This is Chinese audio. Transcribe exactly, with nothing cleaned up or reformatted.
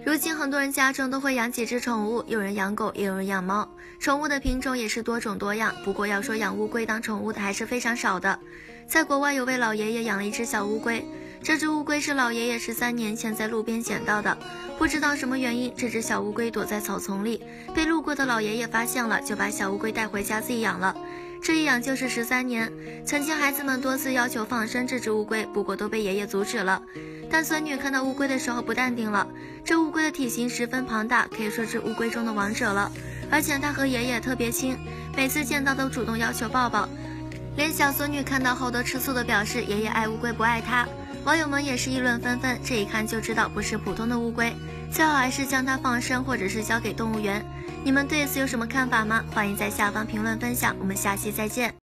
如今很多人家中都会养几只宠物，有人养狗，也有人养猫。宠物的品种也是多种多样，不过要说养乌龟当宠物的还是非常少的。在国外有位老爷爷养了一只小乌龟，这只乌龟是老爷爷十三年前在路边捡到的。不知道什么原因，这只小乌龟躲在草丛里，被路过的老爷爷发现了，就把小乌龟带回家自己养了。这一养就是十三年，曾经孩子们多次要求放生这只乌龟，不过都被爷爷阻止了。但孙女看到乌龟的时候不淡定了，这乌龟的体型十分庞大，可以说是乌龟中的王者了，而且它和爷爷特别亲，每次见到都主动要求抱抱。连小孙女看到后都吃醋的表示爷爷爱乌龟不爱她。网友们也是议论纷纷，这一看就知道不是普通的乌龟，最好还是将它放生或者是交给动物园。你们对此有什么看法吗？欢迎在下方评论分享，我们下期再见。